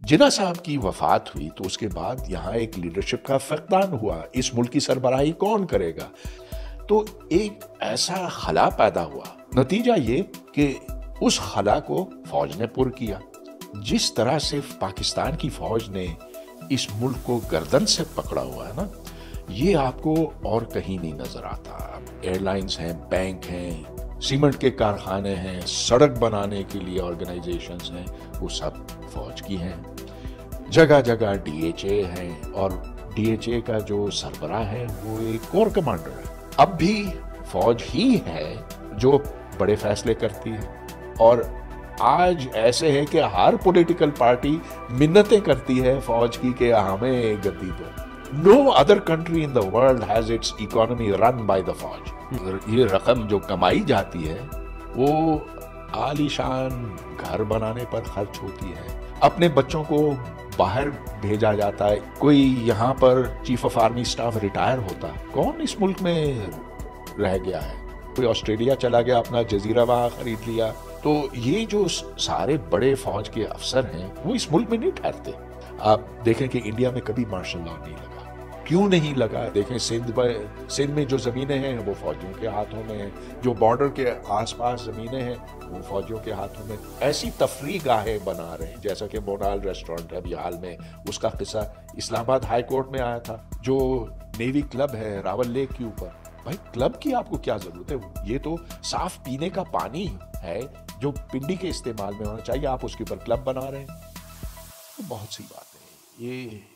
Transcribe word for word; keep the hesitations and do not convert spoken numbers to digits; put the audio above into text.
जिन्ना साहब की वफात हुई तो उसके बाद यहाँ एक लीडरशिप का फकदान हुआ। इस मुल्क की सरबराही कौन करेगा? तो एक ऐसा खला पैदा हुआ। नतीजा ये कि उस खला को फौज ने पुर किया। जिस तरह से पाकिस्तान की फौज ने इस मुल्क को गर्दन से पकड़ा हुआ है ना, ये आपको और कहीं नहीं नजर आता। एयरलाइंस हैं, बैंक हैं, सीमेंट के कारखाने हैं, सड़क बनाने के लिए ऑर्गेनाइजेशंस हैं, वो सब फौज की हैं। जगह जगह डी एच ए हैं और डी एच ए का जो सरबराह है वो एक कोर कमांडर है। अब भी फौज ही है जो बड़े फैसले करती है। और आज ऐसे है कि हर पॉलिटिकल पार्टी मिन्नतें करती है फौज की कि हमें गद्दी दो। No other country in the world has its economy run by the फौज। ये रकम जो कमाई जाती है वो आलीशान घर बनाने पर खर्च होती है। अपने बच्चों को बाहर भेजा जाता है। कोई यहाँ पर chief of army staff retire होता है, कौन इस मुल्क में रह गया है? कोई ऑस्ट्रेलिया चला गया, अपना जजीरा वहां खरीद लिया। तो ये जो सारे बड़े फौज के अफसर हैं वो इस मुल्क में नहीं ठहरते। आप देखें कि इंडिया में कभी मार्शल लॉ नहीं लगा। क्यों नहीं लगा? देखें सिंध में सिंध में जो ज़मीनें हैं वो फौजियों के हाथों में हैं। जो बॉर्डर के आसपास ज़मीनें हैं वो फौजियों के हाथों में। ऐसी तफरी गाहें बना रहे हैं, जैसा कि मोनाल रेस्टोरेंट है अभी हाल में, उसका किस्सा इस्लामाबाद हाई कोर्ट में आया था। जो नेवी क्लब है रावल लेक के ऊपर, भाई क्लब की आपको क्या ज़रूरत है? ये तो साफ पीने का पानी है जो पिंडी के इस्तेमाल में होना चाहिए, आप उसके ऊपर क्लब बना रहे हैं। तो बहुत सी बातें ये